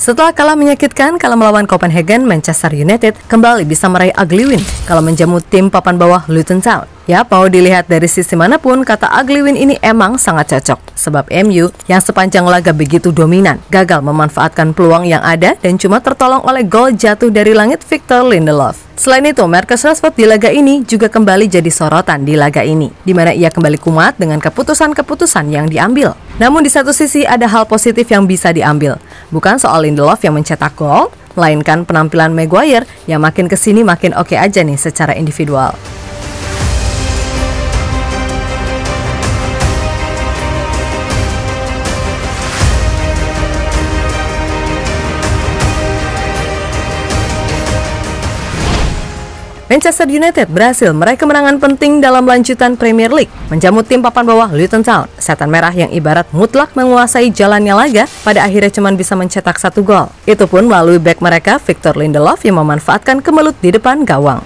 Setelah kalah menyakitkan kala melawan Copenhagen, Manchester United kembali bisa meraih ugly win kalau menjamu tim papan bawah Luton Town. Ya, mau dilihat dari sisi manapun, kata ugly win ini emang sangat cocok. Sebab MU yang sepanjang laga begitu dominan, gagal memanfaatkan peluang yang ada dan cuma tertolong oleh gol jatuh dari langit Victor Lindelof. Selain itu, Marcus Rashford di laga ini juga kembali jadi sorotan di laga ini, di mana ia kembali kumat dengan keputusan-keputusan yang diambil. Namun di satu sisi ada hal positif yang bisa diambil. Bukan soal Lindelof yang mencetak gol, melainkan penampilan Maguire yang makin kesini makin oke aja nih secara individual. Manchester United berhasil meraih kemenangan penting dalam lanjutan Premier League, menjamu tim papan bawah Luton Town. Setan merah yang ibarat mutlak menguasai jalannya laga, pada akhirnya cuma bisa mencetak 1 gol. Itu pun melalui bek mereka Victor Lindelof yang memanfaatkan kemelut di depan gawang.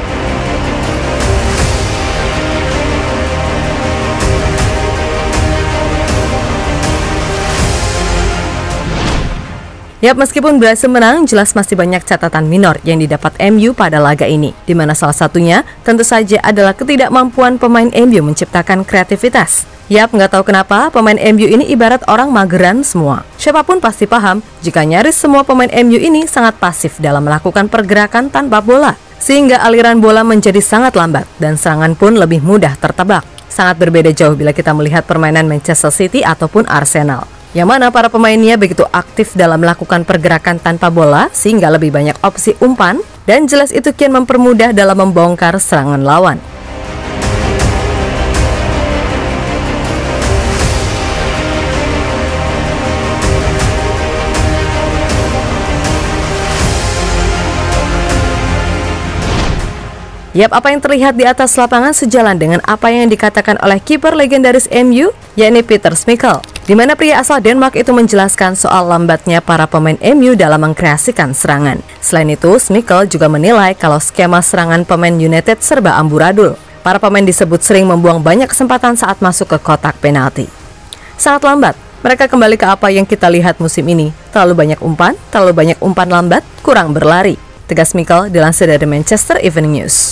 Yap, meskipun berhasil menang, jelas masih banyak catatan minor yang didapat MU pada laga ini, di mana salah satunya tentu saja adalah ketidakmampuan pemain MU menciptakan kreativitas. Yap, nggak tahu kenapa pemain MU ini ibarat orang mageran semua. Siapapun pasti paham jika nyaris semua pemain MU ini sangat pasif dalam melakukan pergerakan tanpa bola, sehingga aliran bola menjadi sangat lambat dan serangan pun lebih mudah tertebak. Sangat berbeda jauh bila kita melihat permainan Manchester City ataupun Arsenal, yang mana para pemainnya begitu aktif dalam melakukan pergerakan tanpa bola sehingga lebih banyak opsi umpan, dan jelas itu kian mempermudah dalam membongkar serangan lawan. Yap, apa yang terlihat di atas lapangan sejalan dengan apa yang dikatakan oleh kiper legendaris MU, yakni Peter Schmeichel, di mana pria asal Denmark itu menjelaskan soal lambatnya para pemain MU dalam mengkreasikan serangan. Selain itu, Schmeichel juga menilai kalau skema serangan pemain United serba amburadul. Para pemain disebut sering membuang banyak kesempatan saat masuk ke kotak penalti. Sangat lambat. Mereka kembali ke apa yang kita lihat musim ini. Terlalu banyak umpan lambat, kurang berlari. Tegas Schmeichel dilansir dari Manchester Evening News.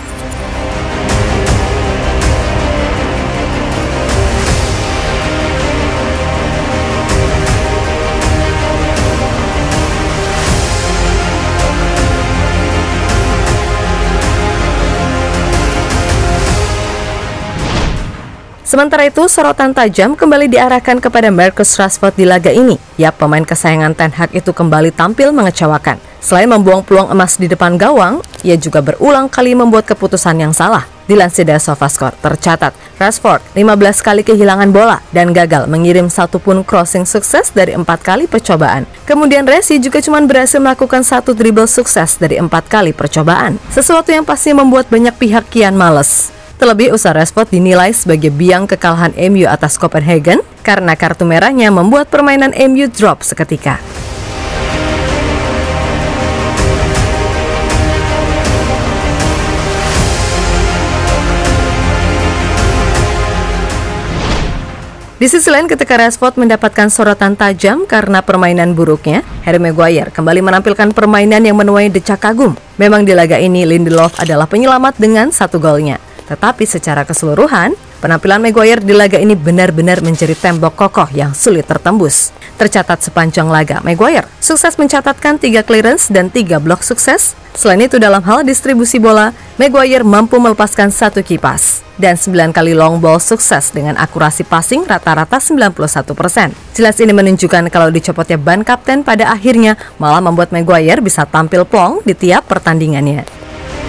Sementara itu, sorotan tajam kembali diarahkan kepada Marcus Rashford di laga ini. Ya, pemain kesayangan Ten Hag itu kembali tampil mengecewakan. Selain membuang peluang emas di depan gawang, ia juga berulang kali membuat keputusan yang salah. Dilansir dari SofaScore, tercatat Rashford 15 kali kehilangan bola dan gagal mengirim satu pun crossing sukses dari 4 kali percobaan. Kemudian Resi juga cuma berhasil melakukan 1 dribble sukses dari 4 kali percobaan. Sesuatu yang pasti membuat banyak pihak kian males. Terlebih usaha Rashford dinilai sebagai biang kekalahan MU atas Copenhagen karena kartu merahnya membuat permainan MU drop seketika. Di sisi lain, ketika Rashford mendapatkan sorotan tajam karena permainan buruknya, Harry Maguire kembali menampilkan permainan yang menuai decak kagum. Memang di laga ini Lindelof adalah penyelamat dengan 1 golnya. Tetapi secara keseluruhan, penampilan Maguire di laga ini benar-benar menjadi tembok kokoh yang sulit tertembus. Tercatat sepanjang laga, Maguire sukses mencatatkan 3 clearance dan 3 blok sukses. Selain itu, dalam hal distribusi bola, Maguire mampu melepaskan 1 kipas dan 9 kali long ball sukses dengan akurasi passing rata-rata 91%. Jelas ini menunjukkan kalau dicopotnya ban kapten pada akhirnya malah membuat Maguire bisa tampil plong di tiap pertandingannya.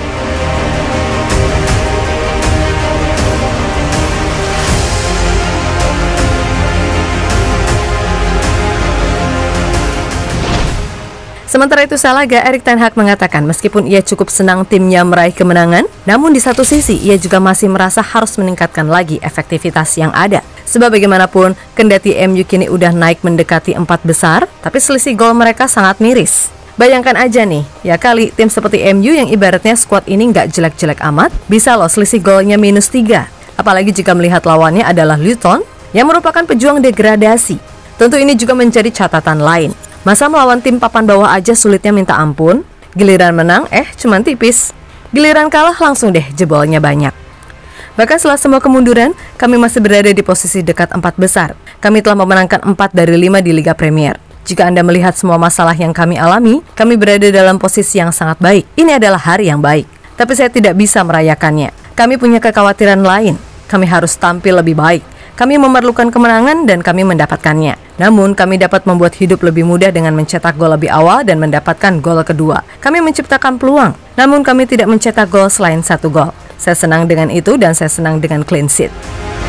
Sementara itu, Salaga Erik Ten Hag mengatakan meskipun ia cukup senang timnya meraih kemenangan, namun di satu sisi ia juga masih merasa harus meningkatkan lagi efektivitas yang ada. Sebab bagaimanapun, kendati MU kini udah naik mendekati 4 besar, tapi selisih gol mereka sangat miris. Bayangkan aja nih, ya kali tim seperti MU yang ibaratnya skuad ini nggak jelek-jelek amat, bisa loh selisih golnya -3. Apalagi jika melihat lawannya adalah Luton, yang merupakan pejuang degradasi. Tentu ini juga menjadi catatan lain. Masa melawan tim papan bawah aja sulitnya minta ampun? Giliran menang, cuman tipis. Giliran kalah langsung deh jebolnya banyak. Bahkan setelah semua kemunduran, kami masih berada di posisi dekat 4 besar. Kami telah memenangkan 4 dari 5 di Liga Premier. Jika Anda melihat semua masalah yang kami alami, kami berada dalam posisi yang sangat baik. Ini adalah hari yang baik. Tapi saya tidak bisa merayakannya. Kami punya kekhawatiran lain. Kami harus tampil lebih baik. Kami memerlukan kemenangan dan kami mendapatkannya. Namun, kami dapat membuat hidup lebih mudah dengan mencetak gol lebih awal dan mendapatkan gol kedua. Kami menciptakan peluang, namun kami tidak mencetak gol selain 1 gol. Saya senang dengan itu dan saya senang dengan clean sheet.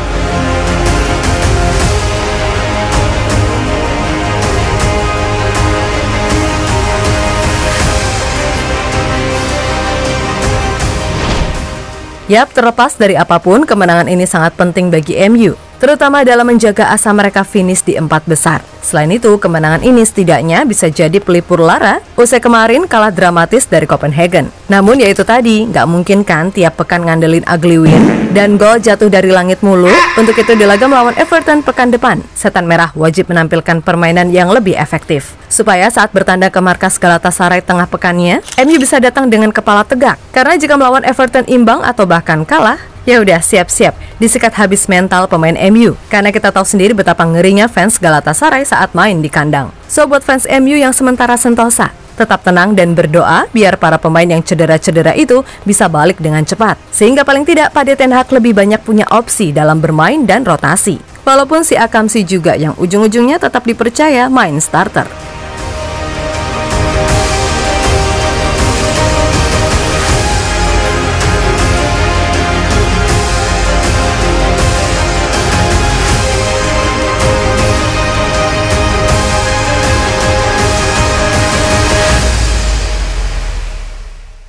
Yap, terlepas dari apapun, kemenangan ini sangat penting bagi MU, terutama dalam menjaga asa mereka finish di 4 besar. Selain itu, kemenangan ini setidaknya bisa jadi pelipur lara usai kemarin kalah dramatis dari Copenhagen. Namun ya itu tadi, nggak mungkin kan tiap pekan ngandelin ugly win dan gol jatuh dari langit mulu. Untuk itu di laga melawan Everton pekan depan, Setan Merah wajib menampilkan permainan yang lebih efektif, supaya saat bertandang ke markas Galatasaray tengah pekannya, MU bisa datang dengan kepala tegak. Karena jika melawan Everton imbang atau bahkan kalah, ya udah siap-siap disikat habis mental pemain MU. Karena kita tahu sendiri betapa ngerinya fans Galatasaray saat main di kandang. So buat fans MU yang sementara sentosa, tetap tenang dan berdoa biar para pemain yang cedera-cedera itu bisa balik dengan cepat. Sehingga paling tidak Pak Ten Hag lebih banyak punya opsi dalam bermain dan rotasi. Walaupun si Akamsi juga yang ujung-ujungnya tetap dipercaya main starter.